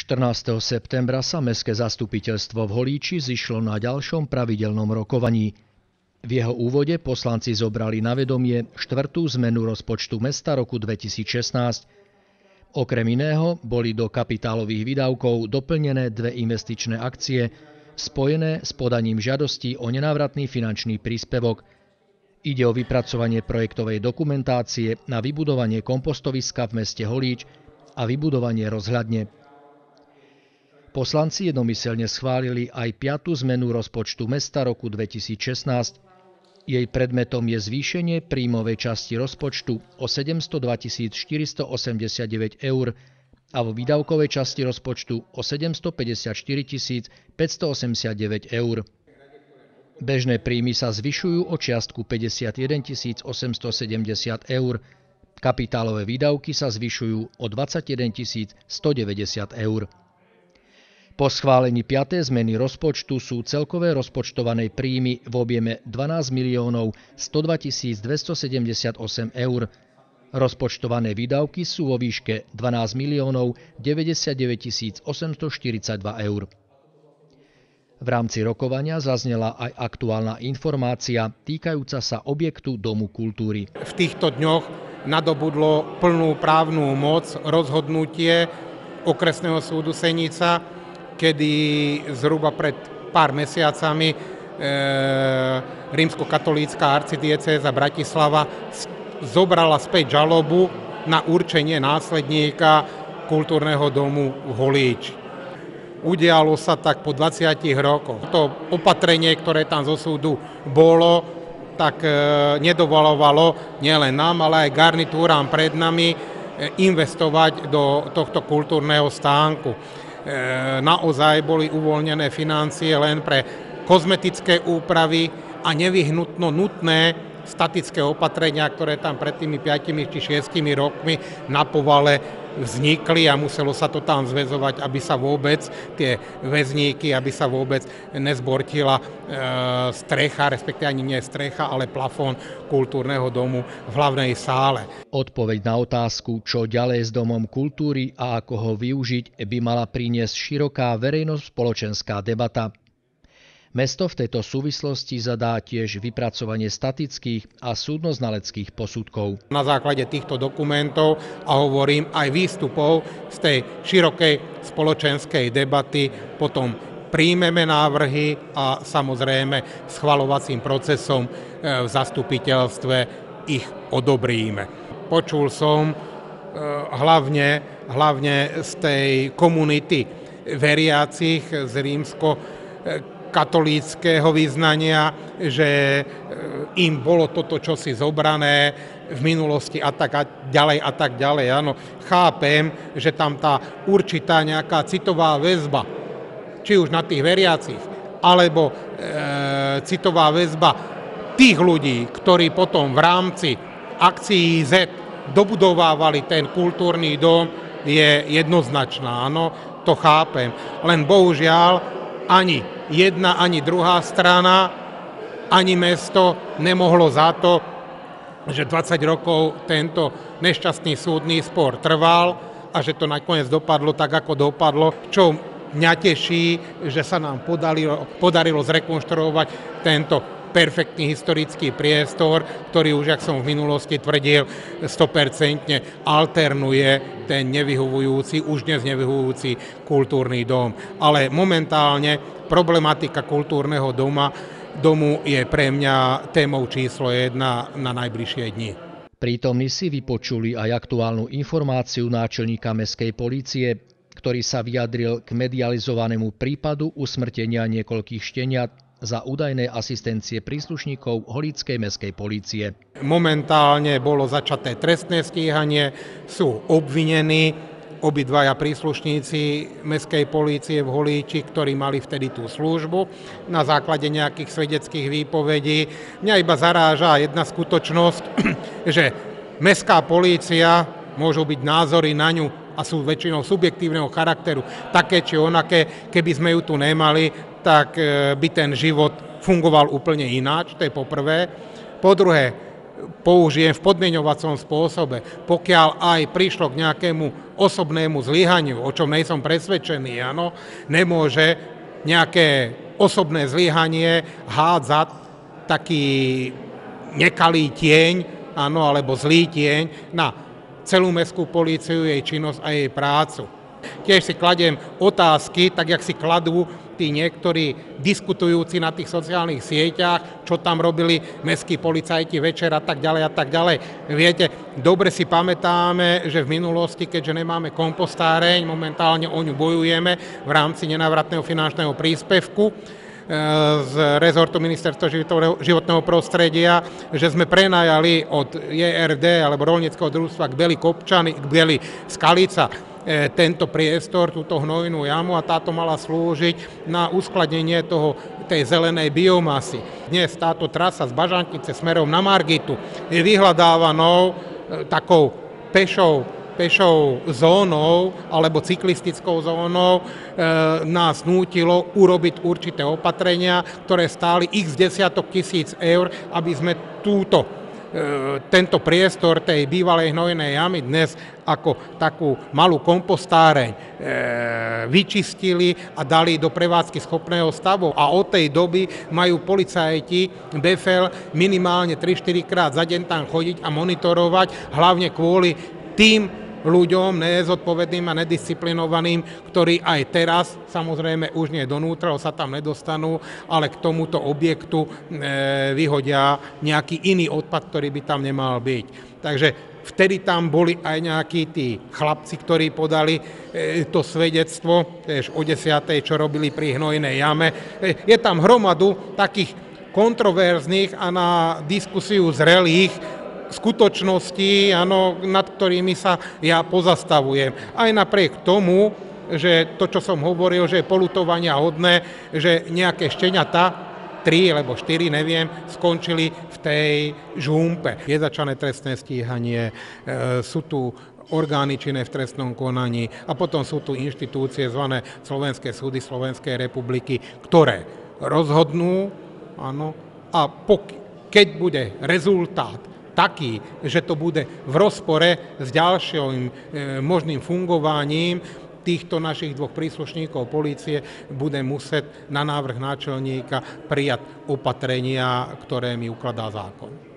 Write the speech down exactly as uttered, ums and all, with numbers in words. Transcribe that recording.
štrnásteho septembra sa mestské zastupiteľstvo v Holíči zišlo na ďalšom pravidelnom rokovaní. V jeho úvode poslanci zobrali na vedomie štvrtú zmenu rozpočtu mesta roku dvetisícšestnásť. Okrem iného boli do kapitálových výdavkov doplnené dve investičné akcie spojené s podaním žiadosti o nenávratný finančný príspevok. Ide o vypracovanie projektovej dokumentácie na vybudovanie kompostoviska v meste Holíč a vybudovanie rozhľadne. Poslanci jednomyseľne schválili aj piatu zmenu rozpočtu mesta roku dvetisícšestnásť. Jej predmetom je zvýšenie príjmovej časti rozpočtu o sedemstodatisícštyristoosemdesiatdeväť eur a vo výdavkovej časti rozpočtu o sedemstopäťdesiatštyritisícpäťstoosemdesiatdeväť eur. Bežné príjmy sa zvyšujú o čiastku päťdesiatjedentisícosemstosedemdesiat eur, kapitálové výdavky sa zvyšujú o dvadsaťjedentisícstodeväťdesiat eur. Po schválení piatej zmeny rozpočtu sú celkové rozpočtované príjmy v objeme dvanásť miliónov stodvatisícdvestosedemdesiatosem eur. Rozpočtované výdavky sú vo výške dvanásť miliónov deväťdesiatdeväťtisícosemstoštyridsaťdva eur. V rámci rokovania zaznela aj aktuálna informácia týkajúca sa objektu Domu kultúry. V týchto dňoch nadobudlo plnú právnu moc rozhodnutie Okresného súdu Senica, kedy zhruba pred pár mesiacami e, rímskokatolícka arcidiecéza Bratislava zobrala späť žalobu na určenie následníka kultúrneho domu v Holíči. Udialo sa tak po dvadsiatich rokoch. To opatrenie, ktoré tam zo súdu bolo, tak e, nedovolovalo nielen nám, ale aj garnitúram pred nami e, investovať do tohto kultúrneho stánku. E, naozaj boli uvoľnené financie len pre kozmetické úpravy a nevyhnutno nutné statické opatrenia, ktoré tam pred tými piatimi či šiestimi rokmi na povale vznikli a muselo sa to tam zväzovať, aby sa vôbec tie väzníky, aby sa vôbec nezbortila e, strecha, respektíve ani nie strecha, ale plafón kultúrneho domu v hlavnej sále. Odpoveď na otázku, čo ďalej s Domom kultúry a ako ho využiť, by mala priniesť široká verejno-spoločenská debata. Mesto v tejto súvislosti zadá tiež vypracovanie statických a súdnoznaleckých posudkov. Na základe týchto dokumentov a hovorím aj výstupov z tej širokej spoločenskej debaty potom príjmeme návrhy a samozrejme schvaľovacím procesom v zastupiteľstve ich odobríme. Počul som hlavne, hlavne z tej komunity veriacich z rímsko katolíckeho vyznania, že im bolo toto čosi zobrané v minulosti a tak a ďalej a tak ďalej. Áno, chápem, že tam tá určitá nejaká citová väzba, či už na tých veriacich, alebo e, citová väzba tých ľudí, ktorí potom v rámci akcií Z dobudovávali ten kultúrny dom, je jednoznačná. Áno, to chápem. Len bohužiaľ ani jedna, ani druhá strana, ani mesto nemohlo za to, že dvadsať rokov tento nešťastný súdny spor trval a že to nakoniec dopadlo tak, ako dopadlo, čo mňa teší, že sa nám podarilo, podarilo zrekonštruovať tento perfektný historický priestor, ktorý už, jak som v minulosti tvrdil, sto percent alternuje ten nevyhovujúci, už dnes nevyhovujúci kultúrny dom. Ale momentálne problematika kultúrneho doma, domu je pre mňa témou číslo jedna na najbližšie dni. Prítomní si vypočuli aj aktuálnu informáciu náčelníka mestskej polície, ktorý sa vyjadril k medializovanému prípadu usmrtenia niekoľkých šteniat za údajné asistencie príslušníkov Holíckej mestskej polície. Momentálne bolo začaté trestné stíhanie, sú obvinení obidvaja príslušníci mestskej polície v Holíči, ktorí mali vtedy tú službu na základe nejakých svedeckých výpovedí. Mňa iba zaráža jedna skutočnosť, že mestská polícia, môžu byť názory na ňu a sú väčšinou subjektívneho charakteru, také či onaké, keby sme ju tu nemali, tak by ten život fungoval úplne ináč, to je po prvé. Po druhé, použijem v podmieňovacom spôsobe, pokiaľ aj prišlo k nejakému osobnému zlyhaniu, o čom nejsom presvedčený, áno, nemôže nejaké osobné zlyhanie hádzať taký nekalý tieň, áno, alebo zlý tieň na celú mestskú políciu, jej činnosť a jej prácu. Tiež si kladiem otázky, tak jak si kladú tí niektorí diskutujúci na tých sociálnych sieťach, čo tam robili mestskí policajti večer a tak ďalej a tak ďalej. Viete, dobre si pamätáme, že v minulosti, keďže nemáme kompostáreň, momentálne o ňu bojujeme v rámci nenávratného finančného príspevku z rezortu Ministerstva životného prostredia, že sme prenajali od J R D alebo Roľníckeho družstva k Beli Kopčany, k Beli Skalica tento priestor, túto hnojnú jamu a táto mala slúžiť na uskladnenie toho, tej zelenej biomasy. Dnes táto trasa z Bažantnice smerom na Margitu je vyhľadávanou takou pešou pešou zónou alebo cyklistickou zónou e, nás nútilo urobiť určité opatrenia, ktoré stáli x desiatok tisíc eur, aby sme túto, e, tento priestor tej bývalej hnojnej jamy dnes ako takú malú kompostáreň e, vyčistili a dali do prevádzky schopného stavu. A od tej doby majú policajti bé ef el minimálne tri štyri krát za deň tam chodiť a monitorovať, hlavne kvôli tým ľuďom nezodpovedným a nedisciplinovaným, ktorí aj teraz, samozrejme už nie donútra, sa tam nedostanú, ale k tomuto objektu e, vyhodia nejaký iný odpad, ktorý by tam nemal byť. Takže vtedy tam boli aj nejakí tí chlapci, ktorí podali e, to svedectvo, tiež o desiatej, čo robili pri hnojnej jame. E, je tam hromadu takých kontroverzných a na diskusiu zrelých skutočnosti, áno, nad ktorými sa ja pozastavujem. Aj napriek tomu, že to, čo som hovoril, že je poľutovania hodné, že nejaké šteniatá, tri alebo štyri, neviem, skončili v tej žúmpe. Je začané trestné stíhanie, e, sú tu orgány činné v trestnom konaní a potom sú tu inštitúcie zvané Slovenské súdy Slovenskej republiky, ktoré rozhodnú, áno, a pok- keď bude rezultát taký, že to bude v rozpore s ďalším e, možným fungovaním týchto našich dvoch príslušníkov polície, bude musieť na návrh náčelníka prijať opatrenia, ktoré mi ukladá zákon.